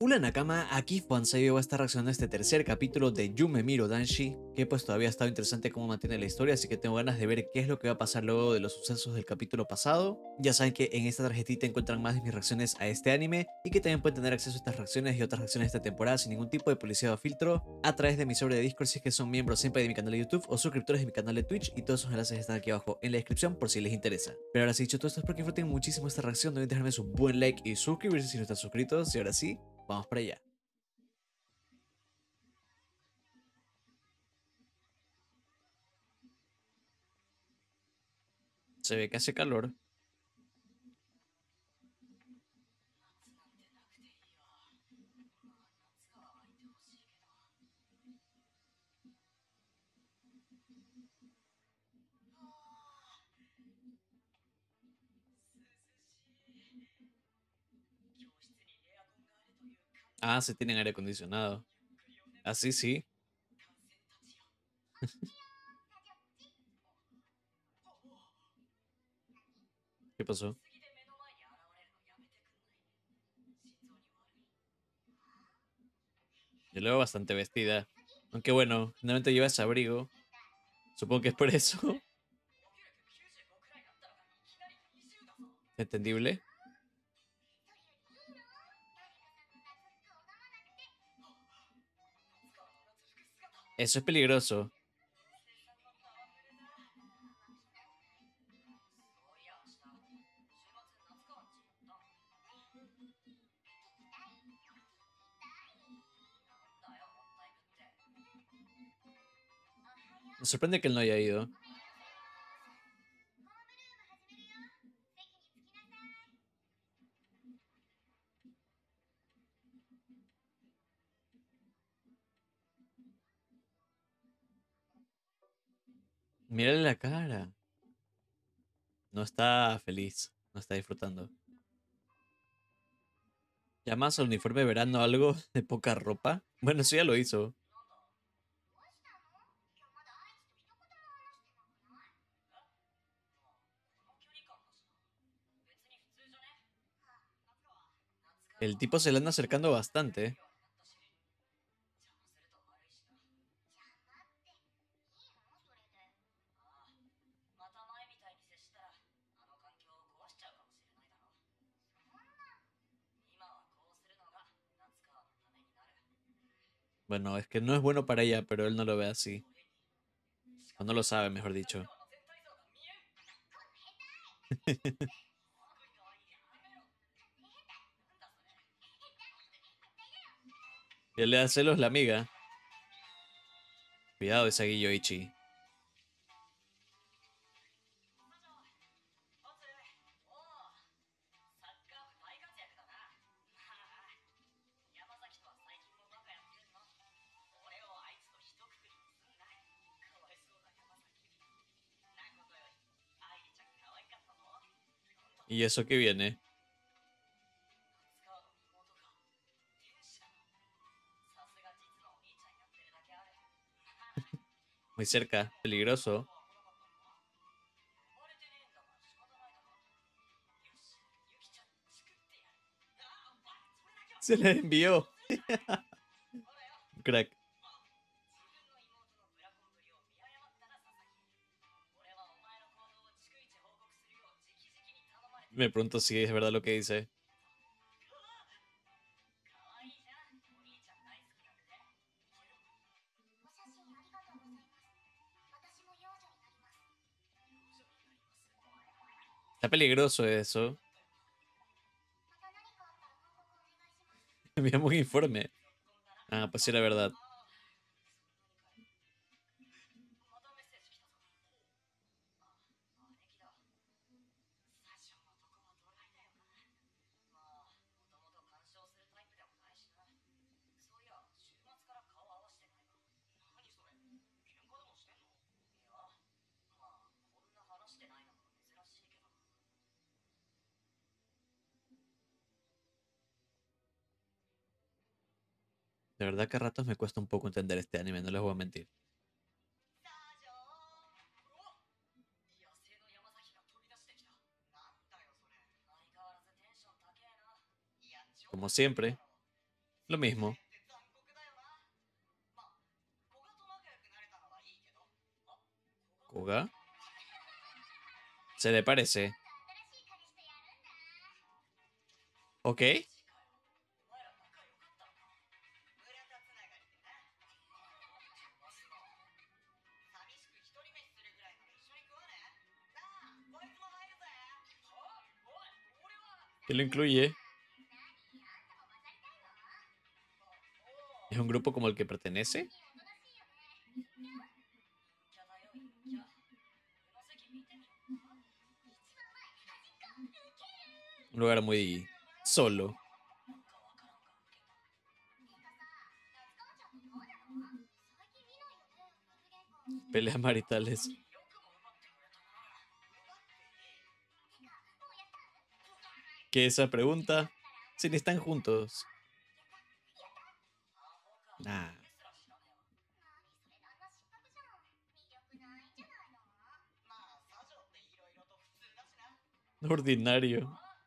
Hola Nakama, aquí Juanseiyo va a estar reaccionando a este tercer capítulo de Yume Miro Danshi, que pues todavía ha estado interesante cómo mantiene la historia, así que tengo ganas de ver qué es lo que va a pasar luego de los sucesos del capítulo pasado. Ya saben que en esta tarjetita encuentran más de mis reacciones a este anime y que también pueden tener acceso a estas reacciones y otras reacciones de esta temporada sin ningún tipo de publicidad o filtro a través de mi sobre de Discord si es que son miembros siempre de mi canal de YouTube o suscriptores de mi canal de Twitch, y todos esos enlaces están aquí abajo en la descripción por si les interesa. Pero ahora sí, dicho todo esto, espero que disfruten muchísimo esta reacción, no olviden dejarme su buen like y suscribirse si no están suscritos, y ahora sí, vamos para allá. Se ve que hace calor. Ah, se tienen aire acondicionado. Así sí. ¿Qué pasó? Yo la veo bastante vestida. Aunque bueno, generalmente lleva ese abrigo. Supongo que es por eso. Entendible. Eso es peligroso. Me sorprende que él no haya ido. Mírale la cara. No está feliz. No está disfrutando. ¿Llamas al uniforme de verano algo de poca ropa? Bueno, eso ya lo hizo. El tipo se le anda acercando bastante. Bueno, es que no es bueno para ella, pero él no lo ve así. O no lo sabe, mejor dicho. Ya le da celos la amiga. Cuidado esa Ichi. ¿Y eso qué viene? Muy cerca, peligroso. Se le envió. Crack. Me pregunto si es verdad lo que dice. Está peligroso eso. Enviamos un informe. Ah, pues sí era verdad. De verdad que a ratos me cuesta un poco entender este anime, no les voy a mentir. Como siempre. Lo mismo. ¿Koga? ¿Se le parece? ¿Ok? ¿Qué lo incluye? ¿Es un grupo como el que pertenece? Un lugar muy solo. Peleas maritales. ¿Qué esa pregunta? Si ni están juntos. Ah, ordinario.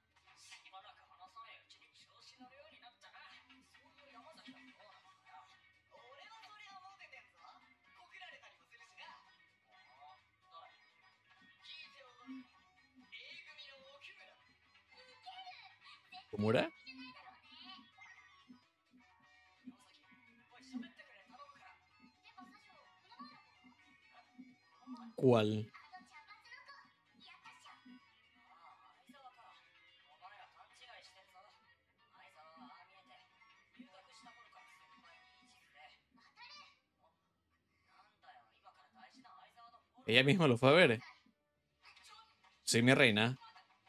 ¿Cómo era? ¿Cuál? Ella misma lo fue a ver. Sí, mi reina.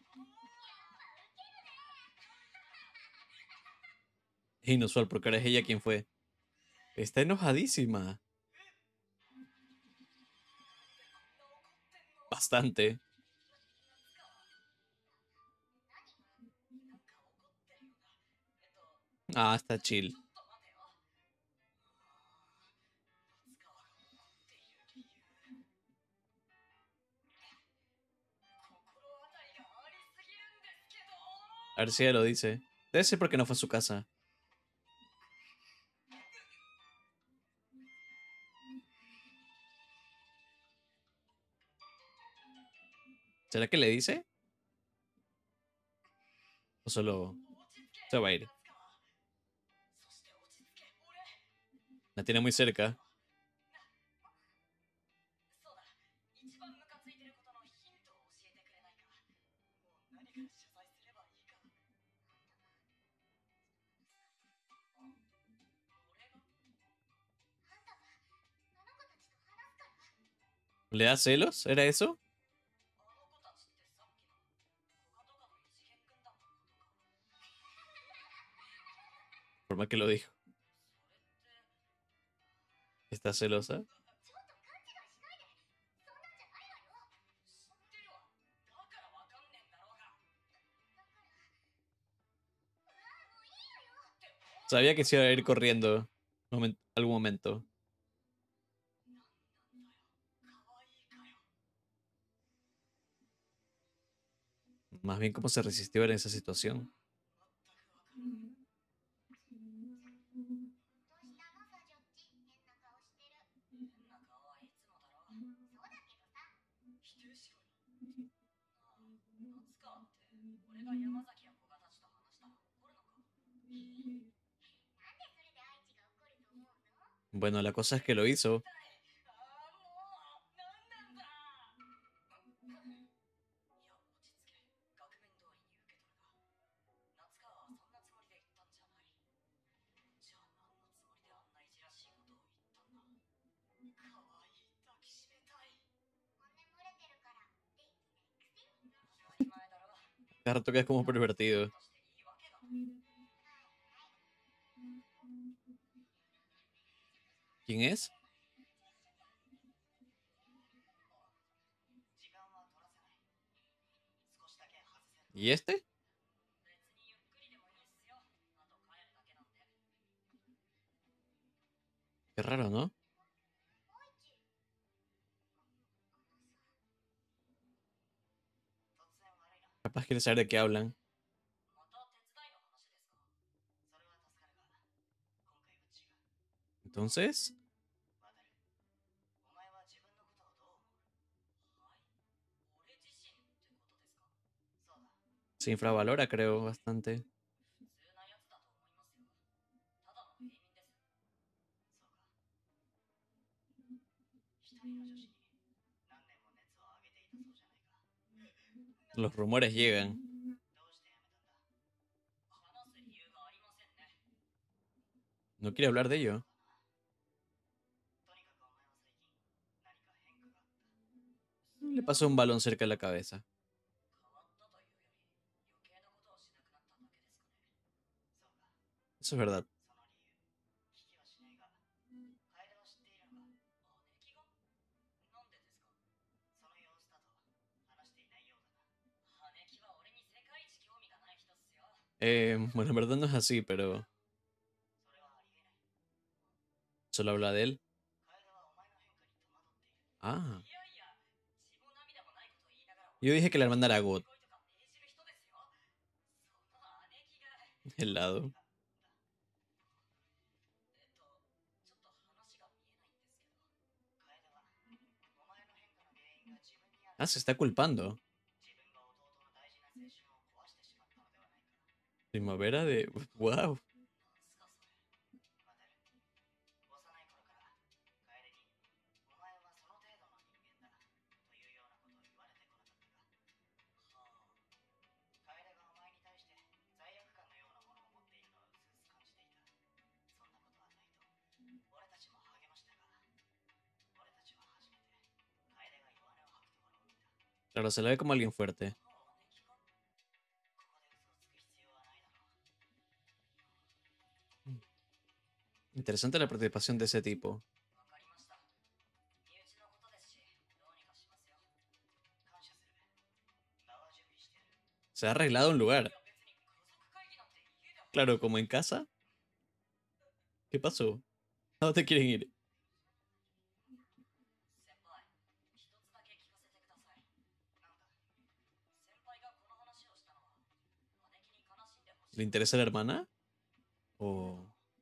Es inusual porque ahora es ella quien fue. Está enojadísima. Bastante. Ah, está chill. A ver si ella lo dice. Debe ser porque no fue a su casa. ¿Será que le dice? ¿O solo se va a ir? La tiene muy cerca. ¿Le da celos? ¿Era eso? Por más que lo dijo. ¿Está celosa? Sabía que se iba a ir corriendo. Algún momento. Más bien cómo se resistió en esa situación. Bueno, la cosa es que lo hizo. Cada rato que es como pervertido. ¿Quién es? ¿Y este? Qué raro, ¿no? Capaz quiere saber de qué hablan. Entonces, se infravalora, creo, bastante. Los rumores llegan. No quiere hablar de ello. Le pasó un balón cerca de la cabeza. Eso es verdad. Bueno, en verdad no es así, pero solo habla de él. Ah, yo dije que la hermana era God. El lado. Ah, se está culpando. Primavera de... Wow. Claro, se la ve como alguien fuerte. Interesante la participación de ese tipo. Se ha arreglado un lugar. Claro, como en casa. ¿Qué pasó? ¿A dónde quieren ir? ¿Le interesa la hermana? ¿O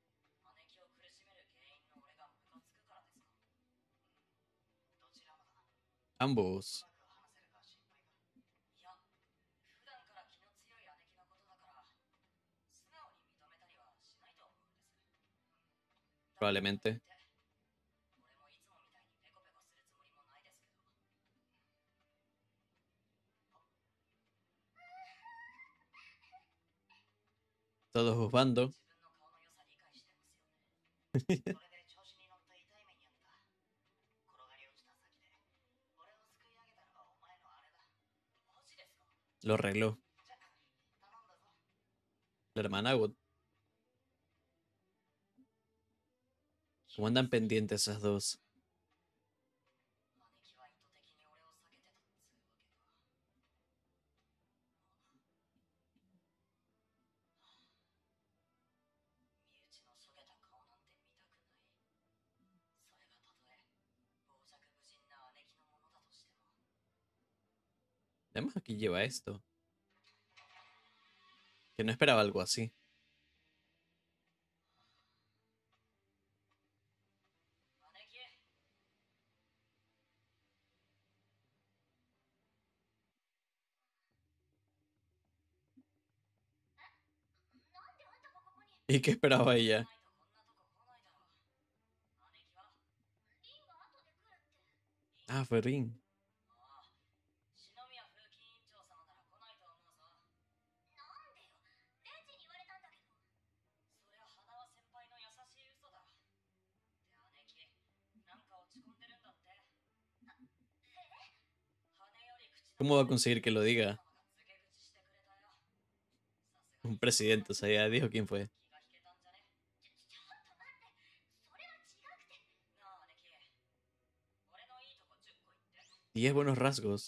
ambos? Probablemente. Todos juzgando. Lo arregló. La hermana God. ¿Cómo andan pendientes esas dos? Además, aquí lleva esto. Que no esperaba algo así. ¿Y qué esperaba ella? Ah, fue Rin. ¿Cómo va a conseguir que lo diga? Un presidente, o sea, ya dijo quién fue. Y es buenos rasgos.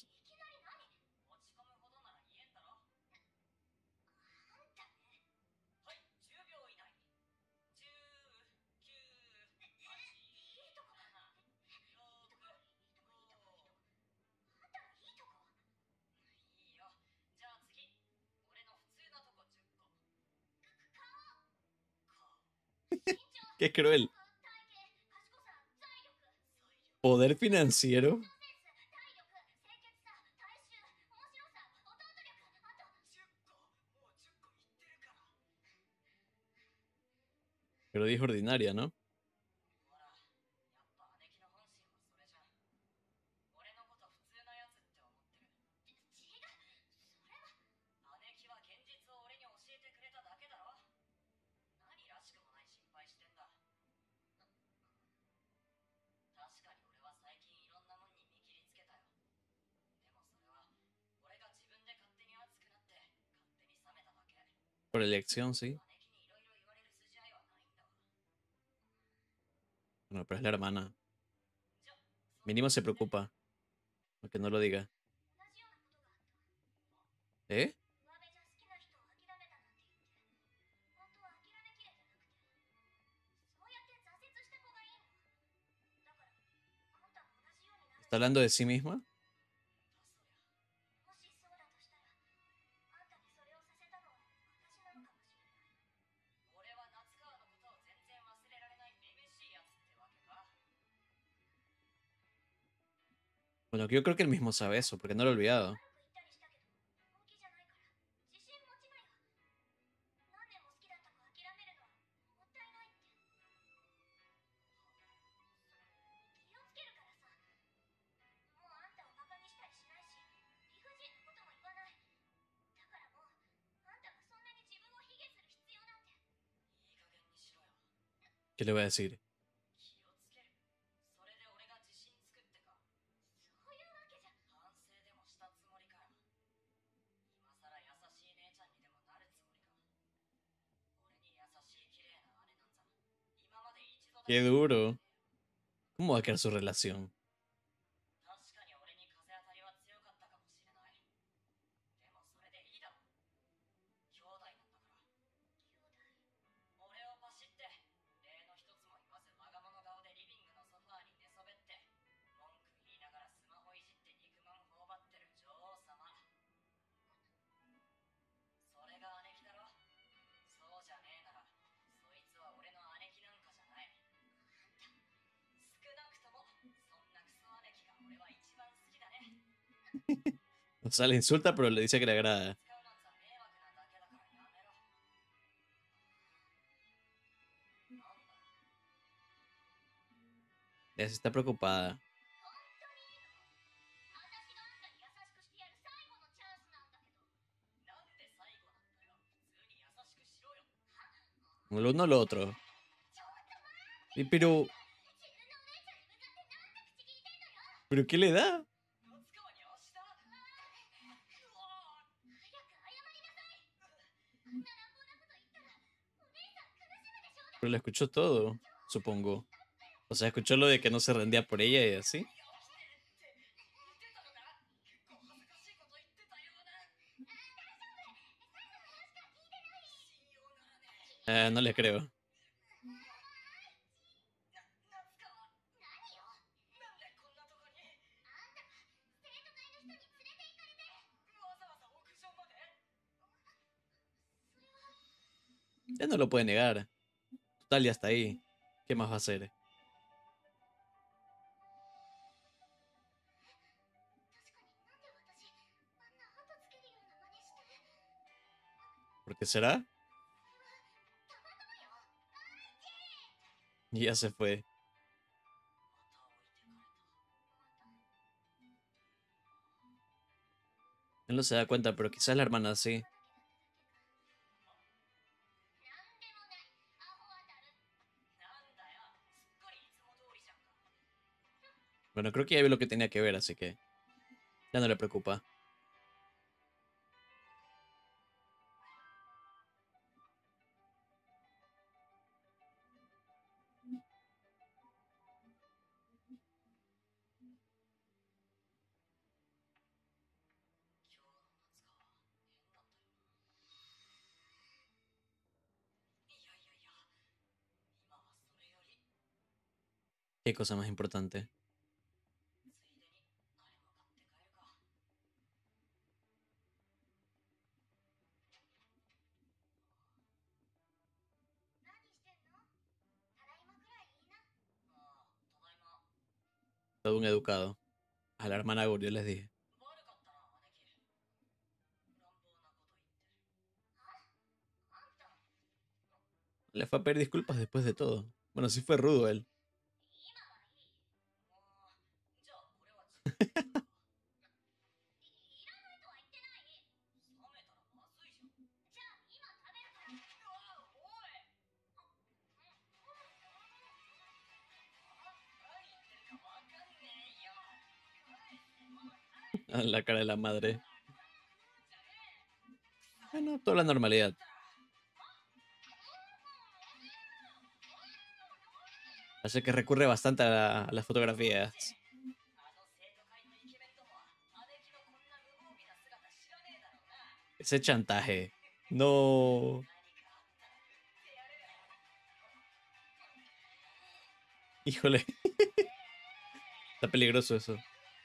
Qué cruel. Poder financiero. Pero dijo ordinaria, ¿no? Por elección, sí. Bueno, pero es la hermana. Mínimo se preocupa. Aunque no lo diga. ¿Eh? ¿Está hablando de sí misma? Bueno, yo creo que él mismo sabe eso, porque no lo he olvidado. ¿Qué le voy a decir? Qué duro. ¿Cómo va a quedar su relación? O sea, le insulta, pero le dice que le agrada. Ella sí está preocupada. Lo uno o lo otro. Pero, ¿pero qué le da? Pero le escuchó todo, supongo. O sea, escuchó lo de que no se rendía por ella y así. No le creo. Ya no lo puede negar. Total, ya está ahí. ¿Qué más va a hacer? ¿Por qué será? Y ya se fue. Él no se da cuenta, pero quizás la hermana sí. Bueno, creo que ya vio lo que tenía que ver, así que ya no le preocupa. ¿Qué cosa más importante? Todo un educado. A la hermana Gur, yo les dije. Le fue a pedir disculpas después de todo. Bueno, sí fue rudo él. A la cara de la madre. Bueno, toda la normalidad. Así que recurre bastante a las fotografías. Ese chantaje. No. Híjole. Está peligroso eso.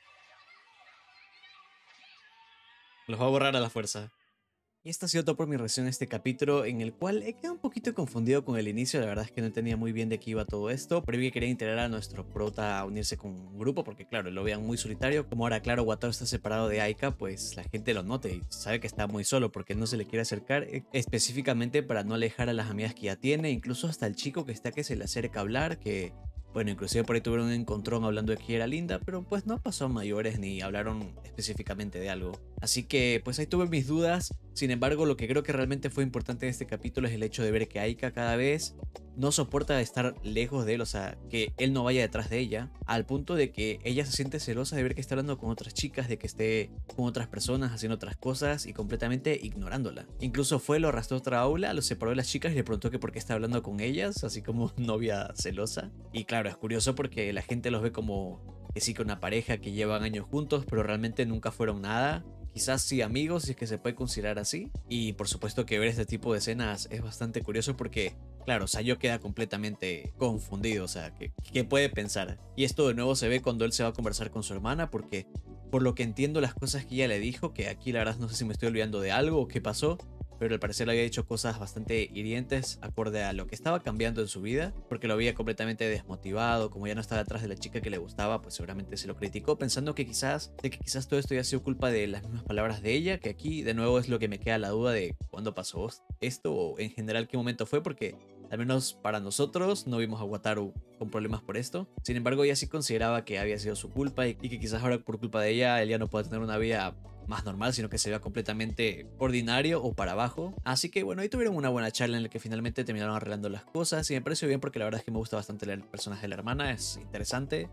Los va a borrar a la fuerza. Y esta ha sido todo por mi reacción a este capítulo, en el cual he quedado un poquito confundido con el inicio. La verdad es que no entendía muy bien de qué iba todo esto, pero vi que quería integrar a nuestro prota a unirse con un grupo, porque claro, lo veían muy solitario. Como ahora claro, Wataru está separado de Aika, pues la gente lo nota y sabe que está muy solo porque no se le quiere acercar, específicamente para no alejar a las amigas que ya tiene, incluso hasta el chico que está que se le acerca a hablar, que bueno, inclusive por ahí tuvieron un encontrón hablando de que era linda, pero pues no pasó a mayores ni hablaron específicamente de algo. Así que pues ahí tuve mis dudas. Sin embargo, lo que creo que realmente fue importante en este capítulo es el hecho de ver que Aika cada vez no soporta estar lejos de él, o sea, que él no vaya detrás de ella, al punto de que ella se siente celosa de ver que está hablando con otras chicas, de que esté con otras personas haciendo otras cosas y completamente ignorándola. Incluso fue, lo arrastró a otra aula, lo separó de las chicas y le preguntó que por qué está hablando con ellas, así como novia celosa. Y claro, es curioso porque la gente los ve como que sí que una pareja que llevan años juntos, pero realmente nunca fueron nada. Quizás sí amigos, si es que se puede considerar así. Y por supuesto que ver este tipo de escenas es bastante curioso porque, claro, Sayo queda completamente confundido, o sea, ¿qué puede pensar? Y esto de nuevo se ve cuando él se va a conversar con su hermana porque, por lo que entiendo las cosas que ella le dijo, que aquí la verdad no sé si me estoy olvidando de algo o qué pasó, pero al parecer le había dicho cosas bastante hirientes acorde a lo que estaba cambiando en su vida, porque lo había completamente desmotivado, como ya no estaba detrás de la chica que le gustaba, pues seguramente se lo criticó pensando que quizás todo esto ya ha sido culpa de las mismas palabras de ella, que aquí de nuevo es lo que me queda la duda de cuándo pasó esto o en general qué momento fue, porque al menos para nosotros no vimos a Wataru con problemas por esto. Sin embargo, ella sí consideraba que había sido su culpa y que quizás ahora por culpa de ella él ya no puede tener una vida más normal, sino que se vea completamente ordinario o para abajo. Así que bueno, ahí tuvieron una buena charla en la que finalmente terminaron arreglando las cosas y me pareció bien porque la verdad es que me gusta bastante el personaje de la hermana, es interesante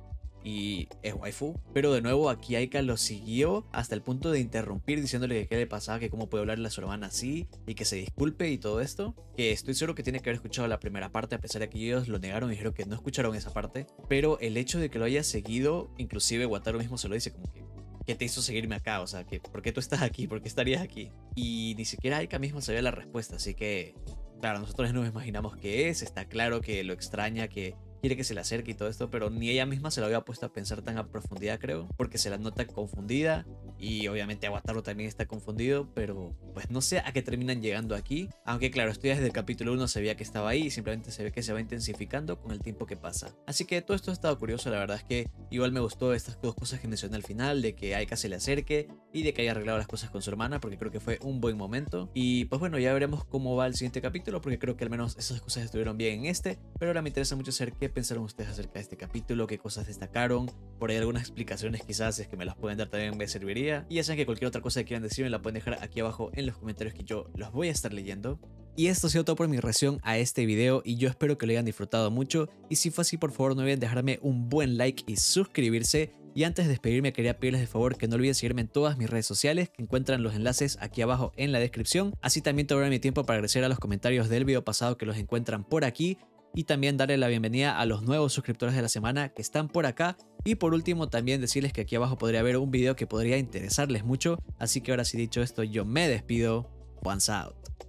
y es waifu. Pero de nuevo aquí Aika lo siguió hasta el punto de interrumpir diciéndole que qué le pasaba, que cómo puede hablarle a su hermana así y que se disculpe y todo esto, que estoy seguro que tiene que haber escuchado la primera parte a pesar de que ellos lo negaron y dijeron que no escucharon esa parte. Pero el hecho de que lo haya seguido, inclusive Wataru mismo se lo dice como que ¿qué te hizo seguirme acá? O sea, ¿por qué tú estás aquí? ¿Por qué estarías aquí? Y ni siquiera Aika mismo sabía la respuesta, así que claro, nosotros nos imaginamos qué es, está claro que lo extraña, que quiere que se le acerque y todo esto, pero ni ella misma se lo había puesto a pensar tan a profundidad, creo, porque se la nota confundida y obviamente Aguataro también está confundido, pero pues no sé a qué terminan llegando aquí, aunque claro, esto ya desde el capítulo 1 se veía que estaba ahí y simplemente se ve que se va intensificando con el tiempo que pasa. Así que todo esto ha estado curioso, la verdad es que igual me gustó estas dos cosas que mencioné al final, de que Aika se le acerque y de que haya arreglado las cosas con su hermana, porque creo que fue un buen momento. Y pues bueno, ya veremos cómo va el siguiente capítulo, porque creo que al menos esas cosas estuvieron bien en este, pero ahora me interesa mucho saber qué pensaron ustedes acerca de este capítulo, qué cosas destacaron, por ahí algunas explicaciones quizás, si es que me las pueden dar también me serviría. Y ya saben que cualquier otra cosa que quieran decirme la pueden dejar aquí abajo en los comentarios que yo los voy a estar leyendo. Y esto ha sido todo por mi reacción a este video y yo espero que lo hayan disfrutado mucho y si fue así por favor no olviden dejarme un buen like y suscribirse. Y antes de despedirme quería pedirles de favor que no olviden seguirme en todas mis redes sociales, que encuentran los enlaces aquí abajo en la descripción. Así también tomaré mi tiempo para agradecer a los comentarios del video pasado que los encuentran por aquí. Y también darle la bienvenida a los nuevos suscriptores de la semana que están por acá. Y por último también decirles que aquí abajo podría haber un video que podría interesarles mucho. Así que ahora sí dicho esto yo me despido. Once out.